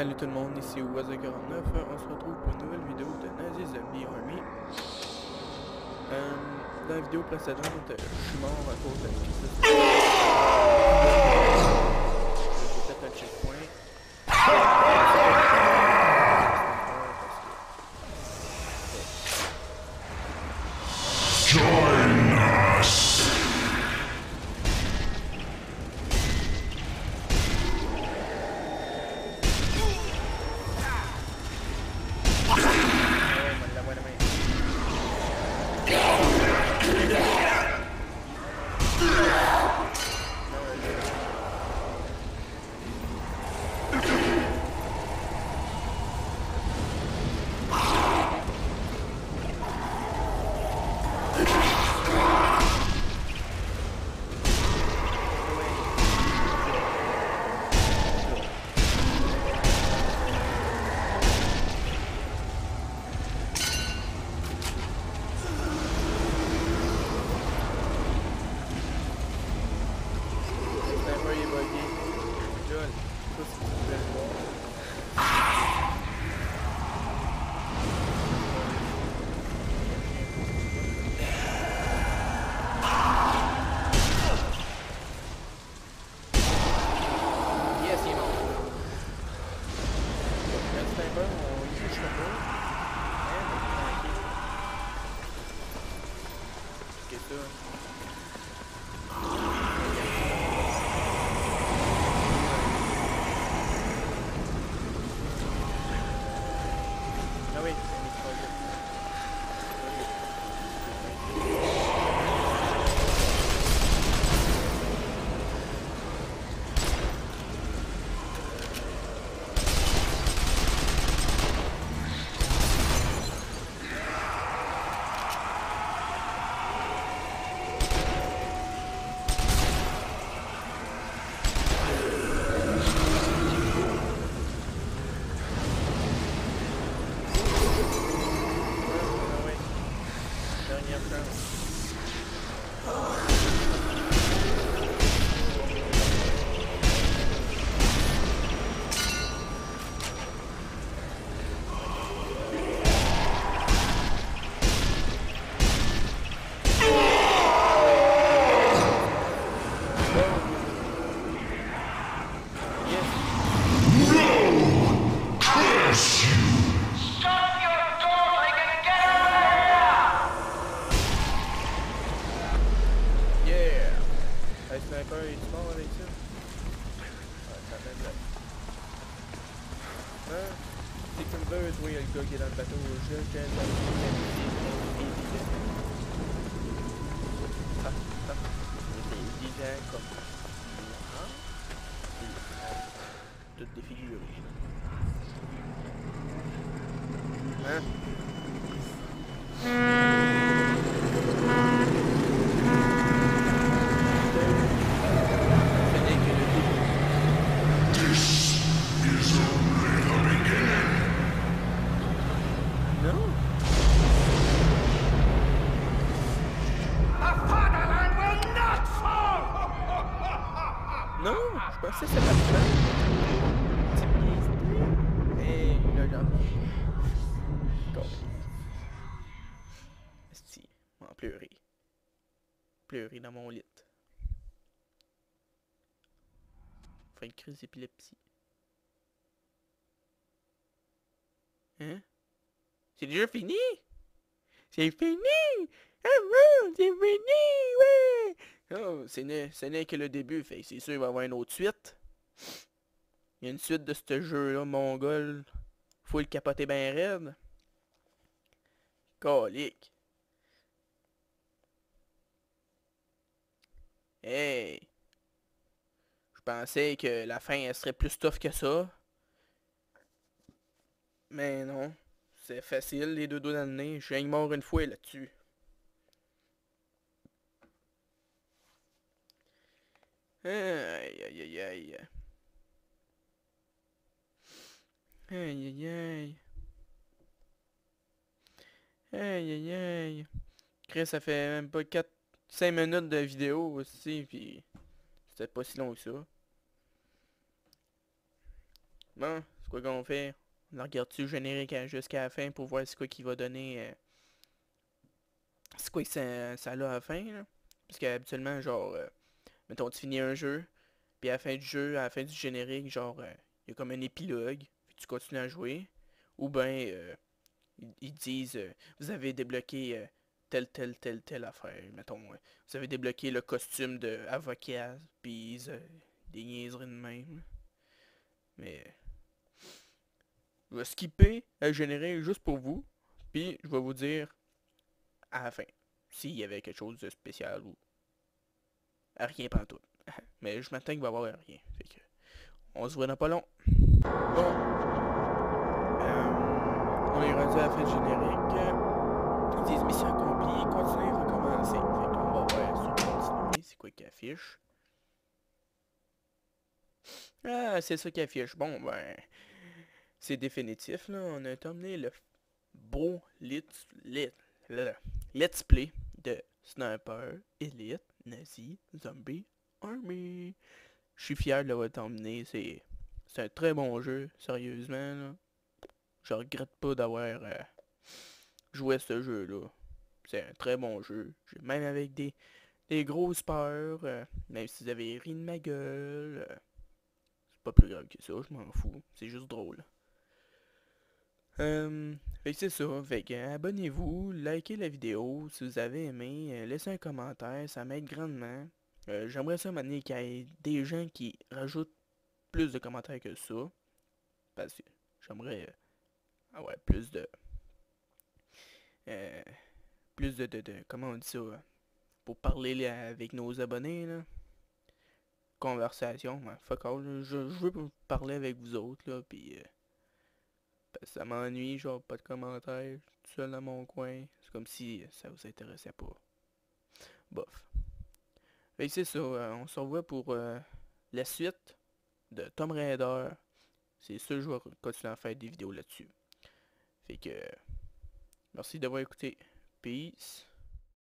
Salut tout le monde, ici Waza49, on se retrouve pour une nouvelle vidéo de Nazi Zombie Army. Dans la vidéo précédente, je suis mort à cause de la piste. J'ai fait un checkpoint. Join us! C'est comme veut, toi, il y a le gars qui est dans le bateau, je t'aime. Des gens comme tout défiguré. Hein? Non, je pensais que c'était la fin. Hey, là, j'en ai. Esti, on va pleurer. Pleurer dans mon lit. Faire une crise d'épilepsie. Hein? C'est déjà fini? C'est fini! Ah bon, c'est fini, ouais! Oh, ce n'est que le début, fait c'est sûr il va y avoir une autre suite. Il y a une suite de ce jeu-là, mongol. Faut le capoter ben raide. Calique. Hey! Je pensais que la fin elle serait plus tough que ça. Mais non. C'est facile, les deux doigts dans le nez. Je suis mort une fois là-dessus. Aïe aïe aïe aïe. Aïe aïe aïe. Aïe aïe aïe. Chris, ça fait même pas 5 minutes de vidéo aussi, puis c'était pas si long que ça. Bon, quoi qu'on fait? On regarde-tu le générique jusqu'à la fin pour voir c'est quoi qui va donner... c'est quoi que ça a à la fin, là? Parce qu'habituellement, genre... mettons, tu finis un jeu, puis à la fin du jeu, à la fin du générique, genre... il y a comme un épilogue, puis tu continues à jouer. Ou ben... ils disent... vous avez débloqué... telle affaire, mettons. Vous avez débloqué le costume de avocat, puis des niaiseries de même. Mais... je vais skipper le générique juste pour vous. Puis je vais vous dire à la fin s'il y avait quelque chose de spécial ou rien pantoute. Mais je m'attends qu'il va y avoir rien. Fait que on se voit dans pas long. Bon. On est rendu à la fin du générique. Ils disent mission accomplie, continuer, recommencer. Fait qu'on va voir sur continuer. C'est quoi qui affiche? Ah, c'est ça qui affiche. Bon, ben... c'est définitif, là. On a terminé le beau let's play de Sniper Elite Nazi Zombie Army. Je suis fier de l'avoir terminé. C'est un très bon jeu, sérieusement, là. Je regrette pas d'avoir joué à ce jeu-là. C'est un très bon jeu. Même avec des grosses peurs, même si vous avez ri de ma gueule, c'est pas plus grave que ça, je m'en fous. C'est juste drôle. Fait que c'est ça, fait que abonnez-vous, likez la vidéo si vous avez aimé, laissez un commentaire, ça m'aide grandement. J'aimerais ça maintenant qu'il y ait des gens qui rajoutent plus de commentaires que ça, parce que j'aimerais avoir euh, plus de comment on dit ça, pour parler là, avec nos abonnés, là. Conversation, fuck all, là. Je veux parler avec vous autres, là, pis... ça m'ennuie, genre pas de commentaires, tout seul dans mon coin. C'est comme si ça vous intéressait pas. Bof. Fait que c'est ça, on se revoit pour la suite de Tomb Raider. C'est sûr, je vais continuer à faire des vidéos là-dessus. Fait que, merci d'avoir écouté. Peace.